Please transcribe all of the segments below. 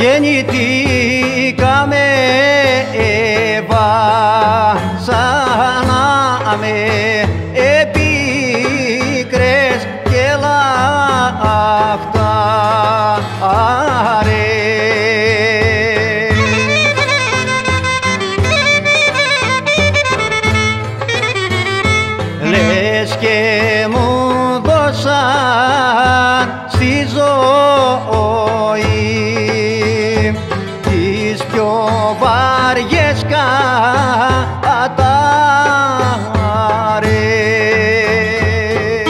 Γεννηθήκαμε, εβάσαναμε επίκρες και λαχτάρες. Λες και μου δώσαν στη ζωή τις πιο βαριές κατάρες.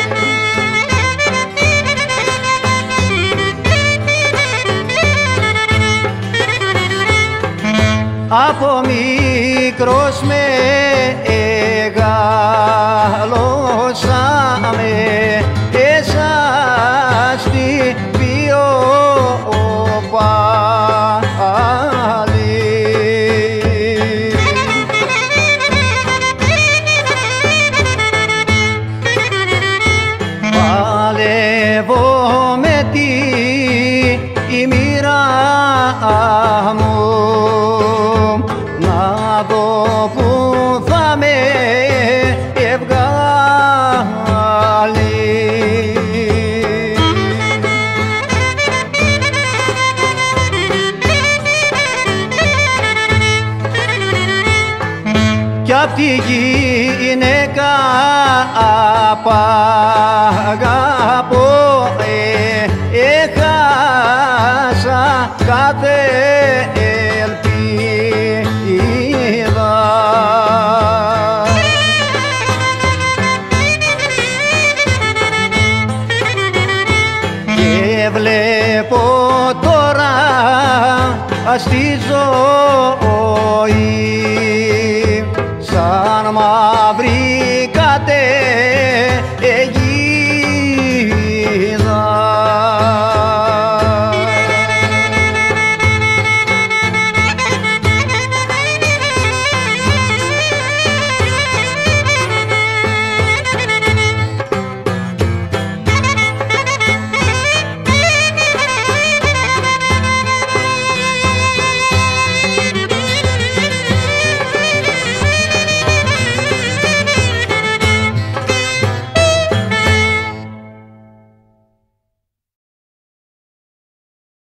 Από μικρός με εγαλώσαμε εσάς στη βιοπάλη. Παλεύω με τη μοίρα μου να δω που θα με ευγάλει. Κι απ' τη γυναίκα απαγαπώ, έχασα κάθε ελπίδα. Και βλέπω τώρα στη ζωή σαν μαύρη καταιγίδα.